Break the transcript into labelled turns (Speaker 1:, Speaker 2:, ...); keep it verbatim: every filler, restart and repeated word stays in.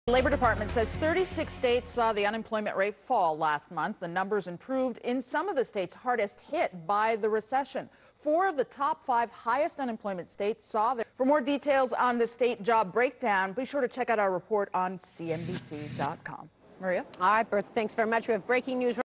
Speaker 1: The Labor Department says thirty-six states saw the unemployment rate fall last month. The numbers improved in some of the states hardest hit by the recession. Four of the top five highest unemployment states saw their. For more details on the state job breakdown, be sure to check out our report on C N B C dot com. Maria?
Speaker 2: All right, Bertha, thanks very much. We have breaking news.